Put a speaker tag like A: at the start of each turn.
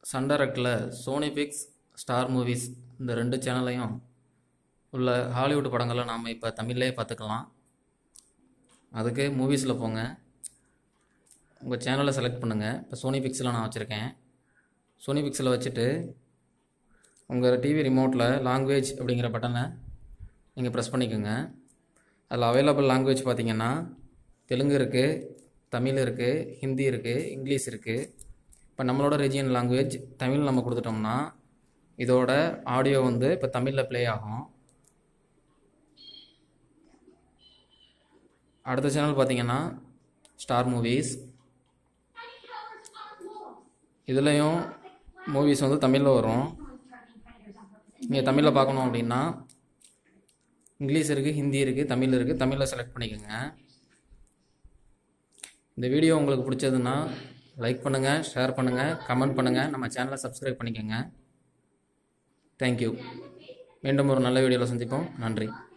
A: Sun டைரக்டில் Sony pix star movies இந்த 2 சேனல்லையும் உள்ள ஹாலிவுட் படங்களை நாம் இப்போ தமிழ்லேயே பார்த்துக்கலாம். அதுக்கு மூவிஸில் போங்க, உங்கள் சேனலை செலக்ட் பண்ணுங்கள். இப்போ சோனி பிக்ஸில் நான் வச்சுருக்கேன். சோனி பிக்ஸில் வச்சுட்டு உங்கள் டிவி ரிமோட்டில் லாங்குவேஜ் அப்படிங்கிற பட்டனை நீங்கள் ப்ரெஸ் பண்ணிக்கோங்க. அதில் அவைலபிள் லாங்குவேஜ் பார்த்திங்கன்னா தெலுங்கு இருக்குது, தமிழ் இருக்குது, ஹிந்தி இருக்குது, இங்கிலீஷ் இருக்குது. இப்போ நம்மளோட ரீஜியன் லாங்குவேஜ் தமிழ் நம்ம கொடுத்துட்டோம்னா இதோட ஆடியோ இப்போ தமிழில் ப்ளே ஆகும். அடுத்த சேனல் பார்த்திங்கன்னா ஸ்டார் மூவிஸ். இதுலேயும் மூவிஸ் தமிழில் வரும். நீங்கள் தமிழில் பார்க்கணும் அப்படின்னா இங்கிலீஷ் இருக்குது, ஹிந்தி இருக்குது, தமிழ் இருக்குது. தமிழில் செலக்ட் பண்ணிக்கோங்க. இந்த வீடியோ உங்களுக்கு பிடிச்சதுன்னா லைக் பண்ணுங்கள், ஷேர் பண்ணுங்கள், கமெண்ட் பண்ணுங்கள், நம்ம சேனலை சப்ஸ்கிரைப் பண்ணிக்கோங்க. தேங்க்யூ. மீண்டும் ஒரு நல்ல வீடியோவில் சந்திப்போம். நன்றி.